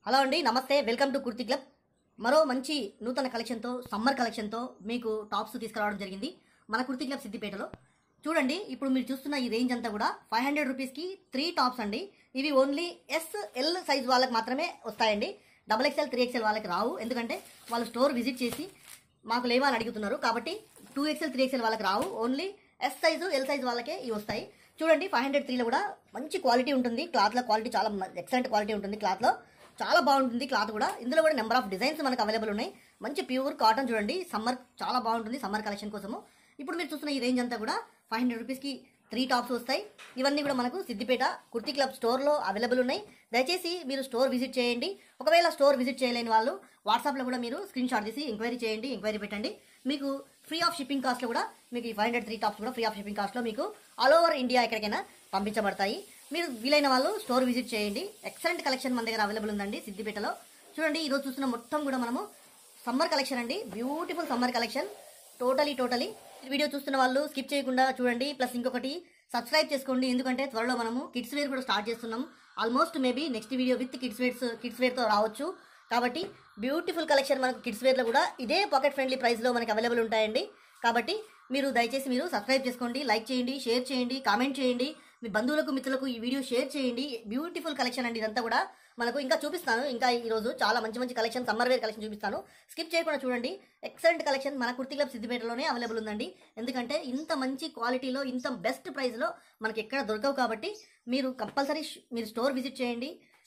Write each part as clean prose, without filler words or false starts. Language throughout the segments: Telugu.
హలో అండి, నమస్తే. Welcome to Kurti club. మరో మంచి నూతన కలెక్షన్తో, సమ్మర్ కలెక్షన్తో మీకు టాప్స్ తీసుకురావడం జరిగింది మన కుర్తి క్లబ్ సిద్దిపేటలో. చూడండి, ఇప్పుడు మీరు చూస్తున్న ఈ రేంజ్ అంతా కూడా 500 రూపీస్కి 3 టాప్స్ అండి. ఇవి ఓన్లీ ఎల్ సైజ్ వాళ్ళకి మాత్రమే వస్తాయండి. XXL 3XL వాళ్ళకి రావు. ఎందుకంటే వాళ్ళు స్టోర్ విజిట్ చేసి మాకు లేవా అని అడుగుతున్నారు. కాబట్టి 2XL 3XL వాళ్ళకి రావు. Only S size, L size వాళ్ళకే ఇవి వస్తాయి. చూడండి, 503లో కూడా మంచి క్వాలిటీ ఉంటుంది. క్లాత్లో క్వాలిటీ చాలా ఎక్సలెంట్ క్వాలిటీ ఉంటుంది. క్లాత్లో చాలా బాగుంటుంది. క్లాత్ కూడా ఇందులో కూడా నెంబర్ ఆఫ్ డిజైన్స్ మనకు అవైలబుల్ ఉన్నాయి. మంచి ప్యూర్ కాటన్ చూడండి. సమ్మర్ చాలా బాగుంటుంది. సమ్మర్ కలెక్షన్ కోసము ఇప్పుడు మీరు చూస్తున్న ఈ రేంజ్ అంతా కూడా 500 రూపీస్కి 3 టాప్స్ వస్తాయి. ఇవన్నీ కూడా మనకు సిద్దిపేట కుర్తి క్లబ్ స్టోర్లో అవైలబుల్ ఉన్నాయి. దయచేసి మీరు స్టోర్ విజిట్ చేయండి. ఒకవేళ స్టోర్ విజిట్ చేయలేని వాళ్ళు వాట్సాప్లో కూడా మీరు స్క్రీన్ షాట్ తీసి ఎంక్వైరీ చేయండి, ఎంక్వైరీ పెట్టండి. మీకు ఫ్రీ ఆఫ్ షిప్పింగ్ కాస్ట్లో కూడా మీకు ఈ 503 టాప్స్ కూడా ఫ్రీ ఆఫ్ షిప్పింగ్ కాస్ట్లో మీకు ఆల్ ఓవర్ ఇండియా ఎక్కడికైనా పంపించబడతాయి. మీరు వీలైన వాళ్ళు స్టోర్ విజిట్ చేయండి. ఎక్సలెంట్ కలెక్షన్ మన దగ్గర అవైలబుల్ ఉందండి సిద్దిపేటలో. చూడండి, ఈరోజు చూస్తున్న మొత్తం కూడా మనము సమ్మర్ కలెక్షన్ అండి. Beautiful summer collection. Totally video చూస్తున్న వాళ్ళు స్కిప్ చేయకుండా చూడండి. ప్లస్ ఇంకొకటి సబ్స్క్రైబ్ చేసుకోండి. ఎందుకంటే త్వరలో మనము కిడ్స్ వేర్ కూడా స్టార్ట్ చేస్తున్నాం. Almost maybe next video with kids వేర్తో రావచ్చు. కాబట్టి బ్యూటిఫుల్ కలెక్షన్ మనకు కిడ్స్ వేర్లో కూడా ఇదే పాకెట్ ఫ్రెండ్లీ ప్రైస్లో మనకి అవైలబుల్ ఉంటాయండి. కాబట్టి మీరు దయచేసి మీరు సబ్స్క్రైబ్ చేసుకోండి, లైక్ చేయండి, షేర్ చేయండి, కామెంట్ చేయండి. మీ బంధువులకు మిత్రులకు ఈ వీడియో షేర్ చేయండి. బ్యూటిఫుల్ కలెక్షన్ అండి ఇదంతా కూడా. మనకు ఇంకా చూపిస్తాను. ఇంకా ఈరోజు చాలా మంచి కలెక్షన్, సమ్మర్ వేర్ కలెక్షన్ చూపిస్తాను. స్కిప్ చేయకుండా చూడండి. ఎక్సలెంట్ కలెక్షన్ మన కుర్తి క్లబ్ సిద్దిపేటలోనే అవైలబుల్ ఉందండి. ఎందుకంటే ఇంత మంచి క్వాలిటీలో, ఇంత బెస్ట్ ప్రైస్లో మనకి ఎక్కడ దొరకవు. కాబట్టి మీరు కంపల్సరీ మీరు స్టోర్ విజిట్ చేయండి.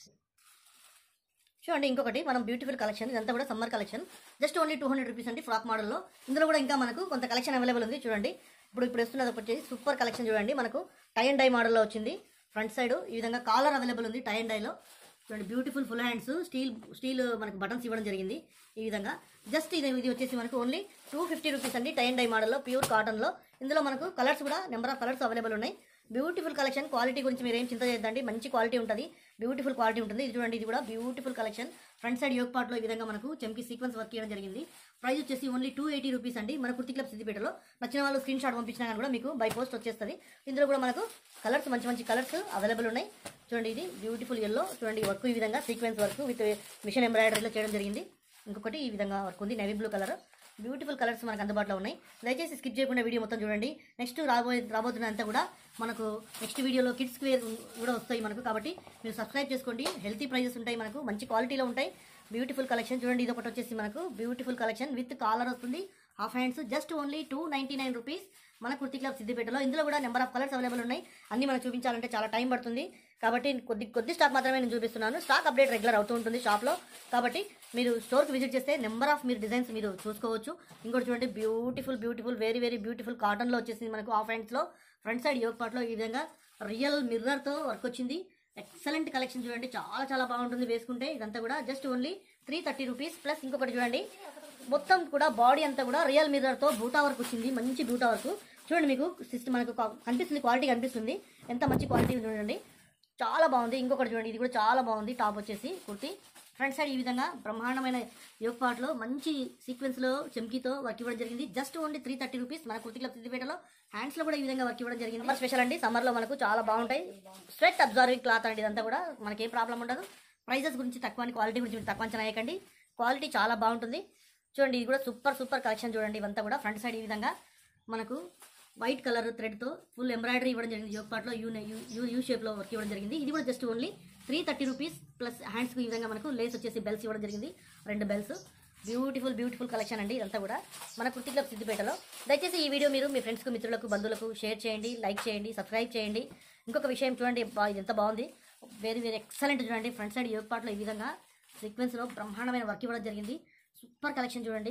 చూడండి, ఇంకొకటి మనం బ్యూటిఫుల్ కలెక్షన్. ఇదంతా కూడా summer collection. Just only 200 rupees అండి ఫ్రాక్ మోడల్లో. ఇందులో కూడా ఇంకా మనకు కొంత కలెక్షన్ అవైలబుల్ ఉంది. చూడండి, ఇప్పుడు వస్తున్నది ఒకటి సూపర్ కలెక్షన్. చూడండి, మనకు టై అండ్ డై మోడల్లో వచ్చింది. ఫ్రంట్ సైడ్ ఈ విధంగా కాలర్ అవైలబుల్ ఉంది టై అండ్ డైలో. చూడండి, బ్యూటిఫుల్ ఫుల్ హ్యాండ్స్, స్టీల్ మనకు బటన్స్ ఇవ్వడం జరిగింది ఈ విధంగా. జస్ట్ ఇది వచ్చేసి మనకు ఓన్లీ 250 రూపీస్ అండి. టై అండ్ డై మోడల్లో ప్యూర్ కాటన్లో. ఇందులో మనకు కలర్స్ కూడా నెంబర్ ఆఫ్ కలర్స్ అవైలబుల్ ఉన్నాయి. Beautiful collection. క్వాలిటీ గురించి మీరు ఏం చింత చేయొద్దండి. మంచి క్వాలిటీ ఉంటుంది, బ్యూటిఫుల్ క్వాలిటీ ఉంటుంది. ఇది చూడండి, ఇది కూడా beautiful collection. Front side yoke పార్ట్లో ఈ విధంగా మనకు చెంకి సీక్వెన్స్ వర్క్ చేయడం జరిగింది. ప్రైస్ వచ్చేసి ఓన్లీ 280 రూపీస్ అండి మన కుర్తి క్లబ్ సిద్దిపేటలో. నచ్చిన వాళ్ళు స్క్రీన్ షాట్ పంపించినా కానీ కూడా మీకు బై పోస్ట్ వచ్చేస్తుంది. ఇందులో కూడా మనకు కలర్స్ మంచి కలర్స్ అవైలబుల్ ఉన్నాయి. చూడండి, ఇది బ్యూటిఫుల్ ఎల్లో. చూడండి, వర్క్ ఈ విధంగా సీక్వెన్స్ వర్క్ విత్ మిషన్ ఎంబ్రాయిడరీలో చేయడం జరిగింది. ఇంకొకటి ఈ విధంగా వర్క్ ఉంది, navy blue colour. Beautiful colours మనకు అందుబాటులో ఉన్నాయి. దయచేసి స్కిప్ చేయకుండా వీడియో మొత్తం చూడండి. నెక్స్ట్ రాబోతున్నంతా కూడా మనకు నెక్స్ట్ వీడియోలో కిడ్స్ వేర్ కూడా వస్తాయి మనకు. కాబట్టి మీరు సబ్స్క్రైబ్ చేసుకోండి. హెల్తీ ప్రైజెస్ ఉంటాయి మనకు, మంచి క్వాలిటీలో ఉంటాయి. Beautiful collection. చూడండి, ఇది ఒకటి వచ్చేసి మనకు బ్యూటిఫుల్ కలెక్షన్ విత్ కాలర్ వస్తుంది, half hands. Just only 299 rupees మన కుర్తి క్లబ్ సిద్దిపేటలో. ఇందులో కూడా నెంబర్ ఆఫ్ కలర్స్ అవైలబుల్ ఉన్నాయి. అన్ని మనం చూపించాలంటే చాలా టైం పడుతుంది. కాబట్టి కొద్ది స్టాక్ మాత్రమే నేను చూపిస్తున్నాను. స్టాక్ అప్డేట్ రెగ్యులర్ అవుతూ ఉంటుంది షాప్లో. కాబట్టి మీరు స్టోర్కి విజిట్ చేస్తే నెంబర్ ఆఫ్ మీరు డిజైన్స్ మీరు చూసుకోవచ్చు. ఇంకోటి చూడండి, బ్యూటిఫుల్ వెరీ బ్యూటిఫుల్ కాటన్లో వచ్చేసింది మనకు. హాఫ్ హ్యాండ్స్లో ఫ్రంట్ సైడ్ యోగ్ పార్ట్లో ఈ విధంగా రియల్ మిర్రర్తో వర్క్ వచ్చింది. Excellent collection. చూడండి, చాలా బాగుంటుంది వేసుకుంటే. ఇదంతా కూడా జస్ట్ ఓన్లీ 330 రూపీస్. ప్లస్ ఇంకొకటి చూడండి, మొత్తం కూడా బాడీ అంతా కూడా రియల్ మిర్రర్తో బూటా వర్క్ వచ్చింది. మంచి బూటా వర్క్ చూడండి, మీకు మనకు కనిపిస్తుంది, క్వాలిటీ కనిపిస్తుంది. ఎంత మంచి క్వాలిటీ చూడండి, చాలా బాగుంది. ఇంకొకటి చూడండి, ఇది కూడా చాలా బాగుంది. టాప్ వచ్చేసి కుర్తి ఫ్రంట్ సైడ్ ఈ విధంగా బ్రహ్మాండమైన యోగ్ పార్ట్లో మంచి సీక్వెన్స్లో చెంకీతో వర్క్ ఇవ్వడం జరిగింది. జస్ట్ ఓన్లీ 330 రూపీస్ మన కుర్తి క్లబ్ సిద్దిపేటలో. హ్యాండ్స్లో కూడా ఈ విధంగా వర్క్ ఇవ్వడం జరిగింది. స్పెషల్ అండి, సమ్మర్లో మనకు చాలా బాగుంటాయి. స్వెట్ అబ్జర్వింగ్ క్లాత్ అండి ఇదంతా కూడా. మనకేం ప్రాబ్లం ఉండదు. ప్రైజెస్ గురించి తక్కువ అని, క్వాలిటీ గురించి మీరు తక్కువ అంచనా వేయకండి. క్వాలిటీ చాలా బాగుంటుంది. చూడండి, ఇది కూడా సూపర్ కలెక్షన్. చూడండి, ఇవంతా కూడా ఫ్రంట్ సైడ్ ఈ విధంగా మనకు వైట్ కలర్ థ్రెడ్తో ఫుల్ ఎంబ్రాయిడరీ ఇవ్వడం జరిగింది. యోగ్ పార్ట్లో యూ షేప్లో వర్క్ ఇవ్వడం జరిగింది. ఇది కూడా జస్ట్ ఓన్లీ 330 రూపీస్. ప్లస్ హ్యాండ్స్కి ఈ విధంగా మనకు లేస్ వచ్చేసి బెల్స్ ఇవ్వడం జరిగింది, 2 బెల్స్. బ్యూటిఫుల్ కలెక్షన్ అండి ఇదంతా కూడా మన కుర్తి క్లబ్ సిద్దిపేటలో. దయచేసి ఈ వీడియో మీరు మీ ఫ్రెండ్స్కు, మిత్రులకు, బంధువులకు షేర్ చేయండి, లైక్ చేయండి, సబ్స్క్రైబ్ చేయండి. ఇంకొక విషయం చూడండి, ఇది ఎంత బాగుంది, వెరీ ఎక్సలెంట్. చూడండి, ఫ్రంట్ సైడ్ యోగ్ పార్ట్లో ఈ విధంగా సీక్వెన్స్లో బ్రహ్మాండమైన వర్క్ ఇవ్వడం జరిగింది. Super collection. చూడండి,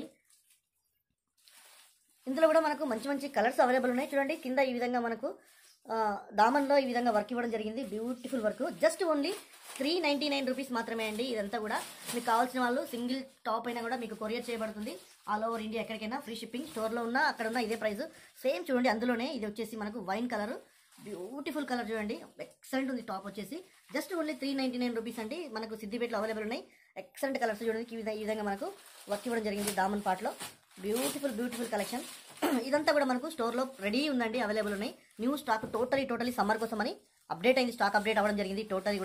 ఇందులో కూడా మనకు మంచి కలర్స్ అవైలబుల్ ఉన్నాయి. చూడండి, కింద ఈ విధంగా మనకు దామన్లో ఈ విధంగా వర్క్ ఇవ్వడం జరిగింది. Beautiful work. Just only 399 rupees మాత్రమే అండి. ఇదంతా కూడా మీకు కావాల్సిన వాళ్ళు సింగిల్ టాప్ అయినా కూడా మీకు కొరియర్ చేయబడుతుంది. ఆల్ ఓవర్ ఇండియా ఎక్కడికైనా ఫ్రీ షిప్పింగ్. స్టోర్లో ఉన్న అక్కడ ఉన్న ఇదే ప్రైస్ సేమ్. చూడండి, అందులోనే ఇది వచ్చేసి మనకు వైన్ కలర్, బ్యూటిఫుల్ కలర్. చూడండి, ఎక్సలెంట్ ఉంది. టాప్ వచ్చేసి జస్ట్ ఓన్లీ 399 రూపీస్ అండి మనకు సిద్దిపేటలో అవైలబుల్ ఉన్నాయి. Excellent colours. చూడండి, ఈ విధంగా మనకు వర్క్ ఇవ్వడం జరిగింది దామన్ పార్ట్లో. Beautiful collection. ఇదంతా కూడా మనకు స్టోర్లో రెడీ ఉందండి, అవైలబుల్ ఉన్నాయి. న్యూ స్టాక్ టోటలీ సమ్మర్ కోసం అని అప్డేట్ అయింది. స్టాక్ అప్డేట్ అవ్వడం జరిగింది టోటలీ కూడా.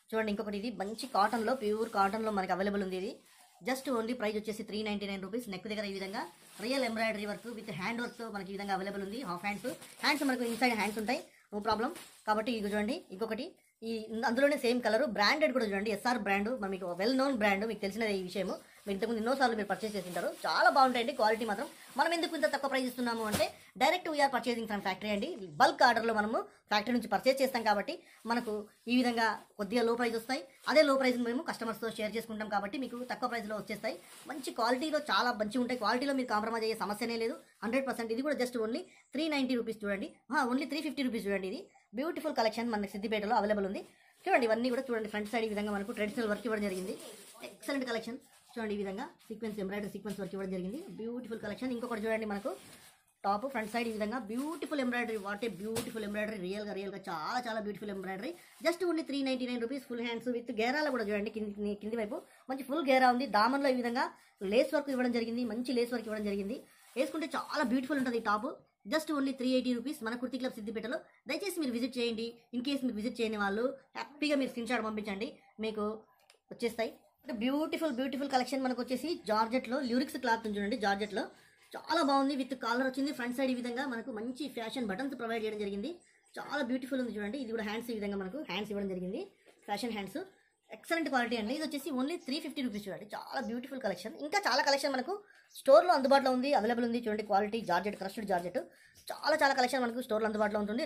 చూడండి ఇంకొకటి ఇది మంచి కాటన్లో, ప్యూర్ కాటన్లో మనకి అవైలబుల్ ఉంది. ఇది జస్ట్ ఓన్లీ ప్రైస్ వచ్చేసి 399 రూపీస్. నెక్ దగ్గర ఈ విధంగా real embroidery work with hand వర్క్తో మనకి ఈ విధంగా అవైలబుల్ ఉంది. హాఫ్ హ్యాండ్స్ మనకు ఇన్సైడ్ హ్యాండ్స్ ఉంటాయి, నో ప్రాబ్లం. కాబట్టి ఇది చూడండి ఇంకొకటి, ఈ అందులోనే సేమ్ కలర్, బ్రాండెడ్ కూడా చూడండి, ఎస్ఆర్ బ్రాండ్, మీకు వెల్ నోన్ బ్రాండ్, మీకు తెలిసినది ఈ విషయం. మీరు ఇంతకుముందు ఎన్నోసార్లు మీరు పర్చేస్ చేసింటారు. చాలా బాగుంటాయండి క్వాలిటీ మాత్రం. మనం ఎందుకు ఇంత తక్కువ ప్రైస్ ఇస్తున్నాము అంటే direct we are purchasing from factory అండి. బల్క్ ఆర్డర్లో మనము ఫ్యాక్టరీ నుంచి పర్చేస్ చేస్తాం కాబట్టి మనకు ఈ విధంగా కొద్దిగా లో ప్రైస్ వస్తాయి. అదే లో ప్రైస్ మేము కస్టమర్స్తో షేర్ చేసుకుంటాం కాబట్టి మీకు తక్కువ ప్రైస్లో వచ్చేస్తాయి. మంచి క్వాలిటీలో చాలా మంచిగా ఉంటాయి. క్వాలిటీలో మీరు కాంప్రమైజ్ అయ్యే సమస్యనే లేదు, 100%. ఇది కూడా జస్ట్ ఓన్లీ 390 రూపీస్ చూడండి, ఓన్లీ 350 రూపీస్ చూడండి. ఇది బ్యూటిఫుల్ కలెక్షన్ మనకి సిద్దిపేటలో అవైలబుల్ ఉంది. చూడండి ఇవన్నీ కూడా చూడండి, ఫ్రంట్ సైడ్ ఈ విధంగా మనకు ట్రెడిషనల్ వర్క్ ఇవ్వడం జరిగింది. ఎక్సలెంట్ కలెక్షన్ చూడండి, ఈ విధంగా సీక్వెన్స్ ఎంబ్రాయిడరీ సీక్వెన్స్ వర్క్ ఇవ్వడం జరిగింది. Beautiful collection. ఇంకొకటి చూడండి మనకు టాప్ ఫ్రంట్ సైడ్ ఈ విధంగా beautiful embroidery, what a beautiful embroidery, రియల్గా చాలా beautiful embroidery. Just only 399 rupees. Full hands with గేరాలో కూడా చూడండి, కింది వైపు మంచి ఫుల్ గేరా ఉంది. దామన్లో ఈ విధంగా లేస్ వర్క్ ఇవ్వడం జరిగింది, మంచి లేస్ వర్క్ ఇవ్వడం జరిగింది. వేసుకుంటే చాలా బ్యూటిఫుల్ ఉంటుంది ఈ టాప్. జస్ట్ ఓన్లీ 380 రూపీస్ మన కుర్తి క్లబ్ సిద్దిపేటలో. దయచేసి మీరు విజిట్ చేయండి. ఇన్ కేస్ మీరు విజిట్ చేయని వాళ్ళు హ్యాపీగా మీరు స్క్రీన్ షాట్ పంపించండి, మీకు వచ్చేస్తాయి. బ్యూటిఫుల్ కలెక్షన్ మనకు వచ్చేసి జార్జెట్లో ల్యూరిక్స్ క్లాత్ చూడండి, జార్జెట్లో చాలా బాగుంది. విత్ కాలర్ వచ్చింది. ఫ్రంట్ సైడ్ ఈ విధంగా మనకు మంచి ఫ్యాషన్ బటన్స్ ప్రొవైడ్ చేయడం జరిగింది. చాలా బ్యూటిఫుల్ ఉంది చూడండి. ఇది కూడా హ్యాండ్స్ ఈ విధంగా మనకు హ్యాండ్స్ ఇవ్వడం జరిగింది, ఫ్యాషన్ హ్యాండ్స్. ఎక్సలెంట్ క్వాలిటీ అండి. ఇది వచ్చేసి ఓన్లీ 350 రూపీస్ చూడండి. చాలా బ్యూటిఫుల్ కలెక్షన్. ఇంకా చాలా కలెక్షన్ మనకు స్టోర్లో అందుబాటులో ఉంది, అవైలబుల్ ఉంది. చూడండి క్వాలిటీ జార్జెట్, క్రష్డ్ జార్జెట్, చాలా కలెక్షన్ మనకు స్టోర్లో అందుబాటులో ఉంటుంది.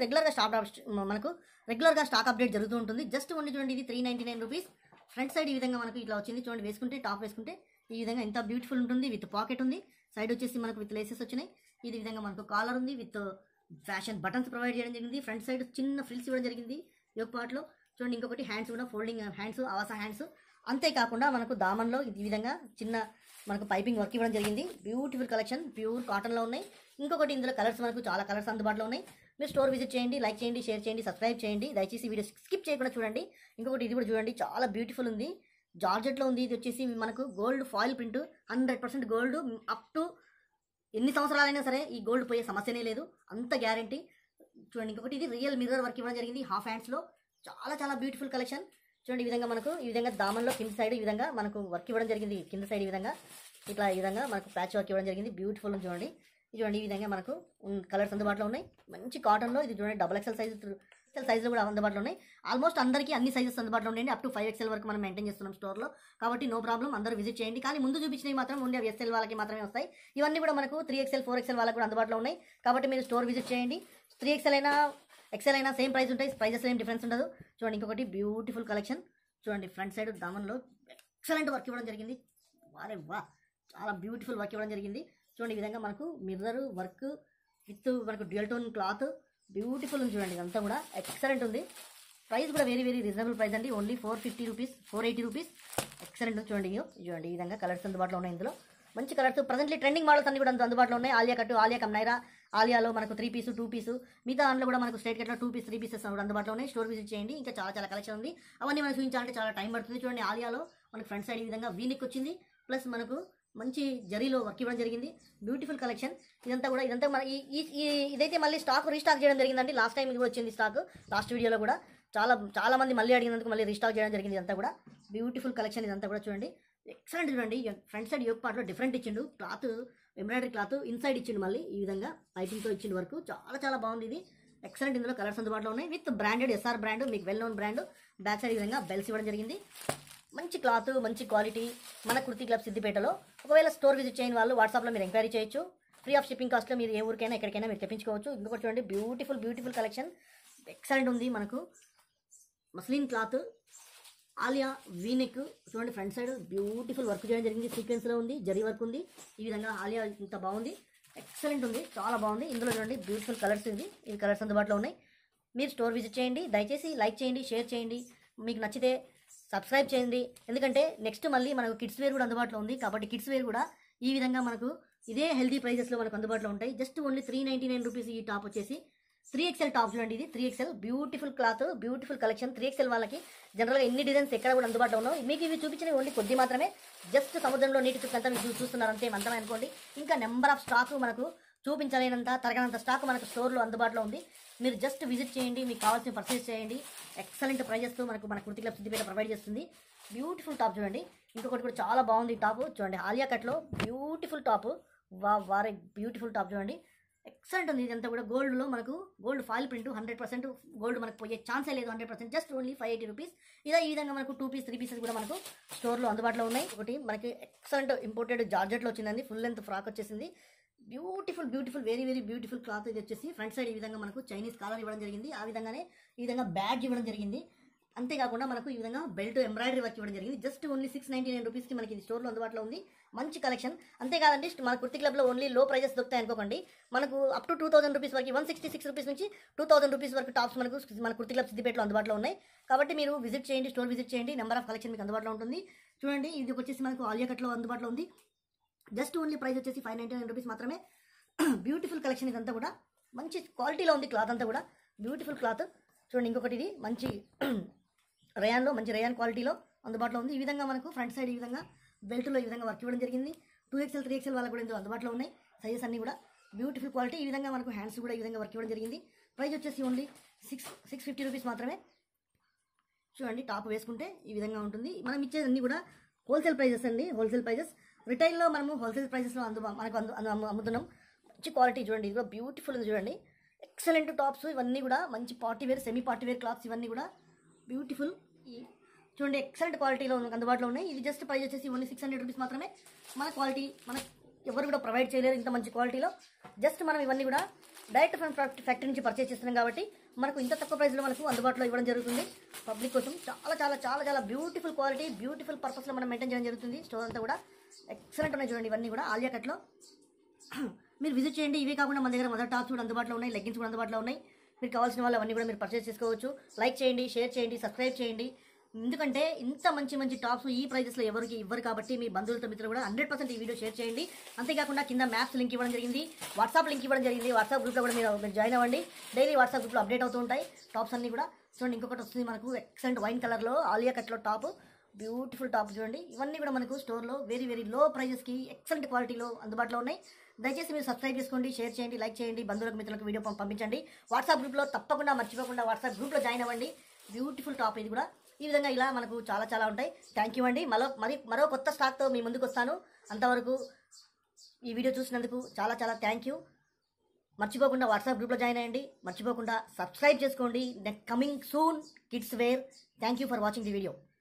రెగ్యులర్గా స్టాక్ అప్డేట్ జరుగుతూ ఉంటుంది. జస్ట్ ఓన్లీ చూడండి ఇది 399 రూపీస్. ఫ్రంట్ సైడ్ ఈ విధంగా మనకు ఇట్లా వచ్చింది చూడండి. వేసుకుంటే టాప్ వేసుకుంటే ఈ విధంగా ఎంత బ్యూటిఫుల్ ఉంటుంది. విత్ పాకెట్ ఉంది. సైడ్ వచ్చేసి మనకు విత్ లేసెస్ వచ్చినాయి. ఇది విధంగా మనకు కాలర్ ఉంది, విత్ ఫ్యాషన్ బటన్స్ ప్రొవైడ్ చేయడం జరిగింది. ఫ్రంట్ సైడ్ చిన్న ఫ్రిల్స్ ఇవ్వడం జరిగింది యోక్ పార్ట్లో చూడండి. ఇంకొకటి హ్యాండ్స్ కూడా ఫోల్డింగ్ హ్యాండ్స్, ఆవాస హ్యాండ్స్. అంతేకాకుండా మనకు దామన్లో ఈ విధంగా చిన్న మనకు పైపింగ్ వర్క్ ఇవ్వడం జరిగింది. బ్యూటిఫుల్ కలెక్షన్, ప్యూర్ కాటన్లో ఉన్నాయి. ఇంకొకటి ఇందులో కలర్స్ మనకు చాలా కలర్స్ అందుబాటులో ఉన్నాయి. మీరు స్టోర్ విజిట్ చేయండి, లైక్ చేయండి, షేర్ చేయండి, సబ్స్క్రైబ్ చేయండి. దయచేసి వీడియో స్కిప్ చేయకుండా చూడండి. ఇంకొకటి ఇది కూడా చూడండి, చాలా బ్యూటిఫుల్ ఉంది, జార్జెట్లో ఉంది. ఇది వచ్చేసి మనకు gold foil print, 100% gold. Up to ఎన్ని సంవత్సరాలైనా సరే ఈ గోల్డ్ పోయే సమస్యనే లేదు, అంత గ్యారంటీ. చూడండి ఇంకొకటి ఇది రియల్ మిర్రర్ వర్క్ ఇవ్వడం జరిగింది హాఫ్ హ్యాండ్స్లో. చాలా బ్యూటిఫుల్ కలెక్షన్ చూడండి. ఈ విధంగా మనకు ఈ విధంగా దామన్లో కింద సైడ్ ఈ విధంగా మనకు వర్క్ ఇవ్వడం జరిగింది. కింద సైడ్ ఈ విధంగా ఇట్లా ఈ విధంగా మనకు ప్యాచ్ వర్క్ ఇవ్వడం జరిగింది. బ్యూటిఫుల్ చూడండి. ఇది చూడండి ఈ విధంగా మనకు కలర్స్ అందుబాటులో ఉన్నాయి. మంచి కాటన్లో ఇది చూడండి, XXL సైజులో కూడా అందుబాటులో ఉన్నాయి. ఆల్మోస్ట్ అందరికీ అన్ని సైజెస్ అందుబాటులో ఉన్నాయండి. అప్ టు 5XL వరకు మనం మెయింటైన్ చేస్తున్నాం స్టోర్లో. కాబట్టి నో ప్రాబ్లం, అందరూ విజిట్ చేయండి. కానీ ముందు చూపించినవి మాత్రం ఓన్లీ SL వాళ్ళకి మాత్రమే వస్తాయి. ఇవన్నీ కూడా మనకు 3XL 4XL వాళ్ళకి కూడా అందుబాటులో ఉన్నాయి. కాబట్టి మీరు స్టోర్ విజిట్ చేయండి. 3XL అయినా XL అయినా సేమ్ ప్రైస్ ఉంటాయి, ప్రైజెస్ ఏం డిఫరెన్స్ ఉండదు. చూడండి ఇంకొకటి బ్యూటిఫుల్ కలెక్షన్ చూడండి. ఫ్రంట్ సైడ్ దామన్లో ఎక్సలెంట్ వర్క్ ఇవ్వడం జరిగింది. వా చాలా బ్యూటిఫుల్ వర్క్ ఇవ్వడం జరిగింది. చూడండి ఈ విధంగా మనకు మిర్రర్ వర్క్ విత్ మనకు డ్యూయల్ టోన్ క్లాత్, బ్యూటిఫుల్ ఉంది చూడండి. ఇదంతా కూడా ఎక్సలెంట్ ఉంది. ప్రైస్ కూడా వెరీ రీజనబుల్ ప్రైస్ అండి, ఓన్లీ 450 రూపీస్, 480 రూపీస్. ఎక్సలెంట్ ఉంది చూడండి. చూడండి ఈ విధంగా కలర్స్ అందుబాటులో ఉన్నాయి. ఇందులో మంచి కలర్స్, ప్రజెంట్లీ ట్రెండింగ్ మోడల్స్ అన్ని కూడా అందుబాటులో ఉన్నాయి. ఆలియా కట్, ఆలియా కమ్ నైరా, ఆలియాలో మనకు 3 పీస్ 2 పీస్, మిగతా దాంట్లో కూడా మనకు స్ట్రైట్ కట్లో 2 పీస్ 3 పీసెస్ అందుబాటులో ఉన్నాయి. స్టోర్ విజిట్ చేయండి. ఇంకా చాలా కలెక్షన్ ఉంది. అవన్నీ మనం చూపించాలంటే చాలా టైం పడుతుంది. చూడండి ఆలియాలో మనకు ఫ్రంట్ సైడ్ ఈ విధంగా వీనిక్ వచ్చింది, ప్లస్ మనకు మంచి జరీలో వర్క్ ఇవ్వడం జరిగింది. Beautiful collection. ఇదంతా మన ఇదైతే మళ్ళీ స్టాక్ రీస్టాక్ చేయడం జరిగిందండి. లాస్ట్ టైం ఇది కూడా వచ్చింది స్టాక్, లాస్ట్ వీడియోలో కూడా చాలా మంది మళ్ళీ అడిగినందుకు మళ్ళీ రీస్టాక్ చేయడం జరిగింది. ఇదంతా కూడా బ్యూటిఫుల్ కలెక్షన్. ఇదంతా కూడా చూడండి ఎక్సలెంట్ చూడండి. ఫ్రంట్ సైడ్ యోక్ పార్ట్లో డిఫరెంట్ ఇచ్చిండు, క్లాత్ ఎంబ్రాయిడరీ క్లాత్ ఇన్సైడ్ ఇచ్చిండు, మళ్ళీ ఈ విధంగా పైపింగ్తో ఇచ్చిండు వర్క్. చాలా బాగుంది ఇది, ఎక్సలెంట్. ఇందులో కలర్స్ అందుబాటులో ఉన్నాయి. విత్ బ్రాండెడ్ ఎస్ఆర్ బ్రాండ్, మీకు well known brand. Back side ఈ విధంగా బెల్స్ ఇవ్వడం జరిగింది. మంచి క్లాత్, మంచి క్వాలిటీ మన కుర్తి క్లబ్ సిద్దిపేటలో. ఒకవేళ స్టోర్ విజిట్ చేయని వాళ్ళు వాట్సాప్లో మీరు ఎంక్వైరీ చేయొచ్చు. ఫ్రీ ఆఫ్ షిప్పింగ్ కాస్ట్లో మీరు ఏ ఊరికైనా ఎక్కడికైనా మీరు తెప్పించుకోవచ్చు. ఇంకొకటి చూడండి బ్యూటిఫుల్ కలెక్షన్, ఎక్సలెంట్ ఉంది. మనకు మస్లిన్ క్లాత్, ఆలియా వీనెక్ చూడండి. ఫ్రంట్ సైడ్ బ్యూటిఫుల్ వర్క్ చేయడం జరిగింది, సీక్వెన్స్లో ఉంది, జరీ వర్క్ ఉంది. ఈ విధంగా ఆలియా ఇంత బాగుంది, ఎక్సలెంట్ ఉంది, చాలా బాగుంది. ఇందులో చూడండి బ్యూటిఫుల్ కలర్స్ ఉంది. ఈ కలర్స్ అందుబాటులో ఉన్నాయి. మీరు స్టోర్ విజిట్ చేయండి. దయచేసి లైక్ చేయండి, షేర్ చేయండి, మీకు నచ్చితే సబ్స్క్రైబ్ చేయండి. ఎందుకంటే నెక్స్ట్ మళ్ళీ మనకు కిడ్స్ వేర్ కూడా అందుబాటులో ఉంది. కాబట్టి కిడ్స్ వేర్ కూడా ఈ విధంగా మనకు ఇదే హెల్తీ ప్రైజెస్లో మనకు అందుబాటులో ఉంటాయి. Just only 399 rupees. ఈ టాప్ వచ్చేసి 3XL టాప్ చూడండి. ఇది 3XL beautiful cloth, beautiful collection. 3XL వాళ్ళకి జనరల్గా ఎన్ని డిజైన్స్ ఎక్కడ కూడా అందుబాటులో ఉన్నావు. మీకు ఇవి చూపించినవి ఓన్లీ కొద్ది మాత్రమే. జస్ట్ సముద్రంలో నీటి చుట్టూ అంతా మీరు చూస్తున్నారు అంతే, మంతమే అనుకోండి. ఇంకా నెంబర్ ఆఫ్ స్టాక్ మనకు చూపించలేనంత తరగనంత స్టాక్ మనకు స్టోర్లో అందుబాటులో ఉంది. మీరు జస్ట్ విజిట్ చేయండి, మీకు కావాల్సిన పర్చేస్ చేయండి. ఎక్సలెంట్ ప్రైజెస్తో మన కుర్తి క్లబ్ సిద్దిపేట ప్రొవైడ్ చేస్తుంది. బ్యూటిఫుల్ టాప్ చూడండి. ఇంకొకటి కూడా చాలా బాగుంది టాప్ చూడండి. ఆలియా కట్లో బ్యూటిఫుల్ టాప్. వారే బ్యూటిఫుల్ టాప్ చూడండి. ఎక్సలెంట్ ఉంది. ఇదంతా కూడా గోల్డ్లో మనకు గోల్డ్ ఫాయిల్ ప్రింట్ 100% గోల్డ్ మనకు పోయే ఛాన్సే లేదు. 100% జస్ట్ ఓన్లీ 580 రూపీస్. ఈ విధంగా మనకు 2 పీస్ 3 పీసెస్ కూడా మనకు స్టోర్లో అందుబాటులో ఉన్నాయి. ఒకటి మనకి ఎక్సలెంట్ ఇంపోర్టెడ్ జార్జెట్లో వచ్చిందండి. ఫుల్ లెంత్ ఫ్రాక్ వచ్చేసింది. Beautiful very very beautiful cloth. ఇది వచ్చేసి ఫ్రంట్ సైడ్ ఈ విధంగా మనకు చైనీస్ కాలర్ ఇవ్వడం జరిగింది. ఆ విధంగానే ఈ విధంగా బ్యాడ్జ్ ఇవ్వడం జరిగింది. అంతేకాకుండా మనకు ఈ విధంగా బెల్ట్ ఎంబ్రాయిడరీ వర్క్ ఇవ్వడం జరిగింది. జస్ట్ ఓన్లీ 699 రూపీస్కి మనకి ఇది స్టోర్లో అందుబాటులో ఉంది. మంచి కలెక్షన్. అంతేకాదండి మన కుర్తి క్లబ్లో ఓన్లీ లో ప్రైజెస్ దొరుకుతాయి అనుకోకండి. మనకు అప్ టు 2000 రూపీస్ వరకు 166 రూపీస్ నుంచి 2000 రూపీస్ వరకు టాప్స్ మన కుర్తి క్లబ్ సిద్దిపేటలో అందుబాటులో ఉన్నాయి. కాబట్టి మీరు విజిట్ చేయండి, స్టోర్ విజిట్ చేయండి. నెంబర్ ఆఫ్ కలెక్షన్ మీకు అందుబాటులో ఉంటుంది. చూడండి, ఇది వచ్చేసి మనకు ఆలియా కట్లో అందుబాటులో ఉంది. జస్ట్ ఓన్లీ ప్రైస్ వచ్చేసి 599 రూపీస్ మాత్రమే. Beautiful collection. ఇదంతా కూడా మంచి క్వాలిటీలో ఉంది. క్లాత్ అంతా కూడా బ్యూటిఫుల్ క్లాత్ చూడండి. ఇంకొకటి ఇది మంచి రేయాన్లో మంచి రేయాన్ క్వాలిటీలో అందుబాటులో ఉంది. ఈ విధంగా మనకు ఫ్రంట్ సైడ్ ఈ విధంగా బెల్ట్లో ఈ విధంగా వర్క్ ఇవ్వడం జరిగింది. 2XL 3XL వాళ్ళకు కూడా ఇందులో అందుబాటులో ఉన్నాయి. సైజెస్ అన్నీ కూడా బ్యూటిఫుల్ క్వాలిటీ. ఈ విధంగా మనకు హ్యాండ్స్ కూడా ఈ విధంగా వర్క్ ఇవ్వడం జరిగింది. ప్రైస్ వచ్చేసి ఓన్లీ 650 రూపీస్ మాత్రమే. చూడండి, టాప్ వేసుకుంటే ఈ విధంగా ఉంటుంది. మనం ఇచ్చేది అన్నీ కూడా హోల్సేల్ ప్రైజెస్ అండి. Wholesale prices. రిటైల్లో మనము హోల్సేల్ ప్రైజెస్లో అమ్ముతున్నాం. మంచి క్వాలిటీ చూడండి. ఇది కూడా బ్యూటిఫుల్ ఉంది చూడండి. ఎక్సలెంట్ టాప్స్ ఇవన్నీ కూడా మంచి party wear, semi party wear clothes ఇవన్నీ కూడా బ్యూటిఫుల్. చూడండి, ఎక్సలెంట్ క్వాలిటీలో అందుబాటులో ఉన్నాయి. ఇది జస్ట్ ప్రైస్ వచ్చేసి ఓన్లీ 600 రూపీస్ మాత్రమే. మన క్వాలిటీ ఎవరు కూడా ప్రొవైడ్ చేయలేరు ఇంత మంచి క్వాలిటీలో. జస్ట్ మనం ఇవన్నీ కూడా డైరెక్ట్ ఫ్రమ్ ఫ్యాక్టరీ నుంచి పర్చేస్ చేస్తున్నాం కాబట్టి మనకు ఇంత తక్కువ ప్రైస్లో మనకు అందుబాటులో ఇవ్వడం జరుగుతుంది. పబ్లిక్ కోసం చాలా చాలా చాలా చాలా బ్యూటిఫుల్ క్వాలిటీ, బ్యూటిఫుల్ పర్పస్లో మనం మెయింటైన్ చేయడం జరుగుతుంది. స్టోర్ అంతా కూడా ఎక్సలెంట్ ఉన్నాయి చూడండి. ఇవన్నీ కూడా ఆలియా కట్లో మీరు విజిట్ చేయండి. ఇవే కాకుండా మన దగ్గర మదర్ టాప్స్ కూడా అందుబాటులో ఉన్నాయి. లెగ్గిన్స్ కూడా అందుబాటులో ఉన్నాయి. మీరు కావాల్సిన వాళ్ళు అవన్నీ కూడా మీరు పర్చేస్ చేసుకోవచ్చు. లైక్ చేయండి, షేర్ చేయండి, సబ్స్క్రైబ్ చేయండి. ఎందుకంటే ఇంత మంచి మంచి టాప్స్ ఈ ప్రైజెస్లో ఎవరికి ఇవ్వరు కాబట్టి మీ బంధువులతో మిత్రులు కూడా 100% ఈ వీడియో షేర్ చేయండి. అంతేకాకుండా కింద మ్యాప్స్ లింక్ ఇవ్వడం జరిగింది, వాట్సాప్ లింక్ ఇవ్వడం జరిగింది. వాట్సాప్ గ్రూప్లో కూడా మీరు జాయిన్ అవ్వండి. డైలీ వాట్సాప్ గ్రూప్లో అప్డేట్ అవుతూ ఉంటాయి టాప్స్ అన్నీ కూడా. చూడండి, ఇంకొకటి వస్తుంది మనకు ఎక్సలెంట్ వైన్ కలర్లో ఆలియా కట్లో టాప్. బ్యూటిఫుల్ టాప్ చూడండి. ఇవన్నీ కూడా మనకు స్టోర్లో వెరీ వెరీ లో ప్రైజెస్కి ఎక్సలెంట్ క్వాలిటీలో అందుబాటులో ఉన్నాయి. దయచేసి మీరు సబ్స్క్రైబ్ చేసుకోండి, షేర్ చేయండి, లైక్ చేయండి, బంధువులకు మిత్రులకు వీడియో పంపించండి. వాట్సాప్ గ్రూప్లో తప్పకుండా మర్చిపోకుండా వాట్సాప్ గ్రూప్లో జాయిన్ అవ్వండి. బ్యూటిఫుల్ టాప్ ఇది కూడా. ఈ విధంగా ఇలా మనకు చాలా చాలా ఉంటాయి. థ్యాంక్ యూ అండి. మరో కొత్త స్టాక్తో మీ ముందుకు వస్తాను. అంతవరకు ఈ వీడియో చూసినందుకు చాలా చాలా థ్యాంక్ యూ. మర్చిపోకుండా వాట్సాప్ గ్రూప్లో జాయిన్ అయ్యండి. మర్చిపోకుండా సబ్స్క్రైబ్ చేసుకోండి. Coming soon kids wear. Thank you for watching the video.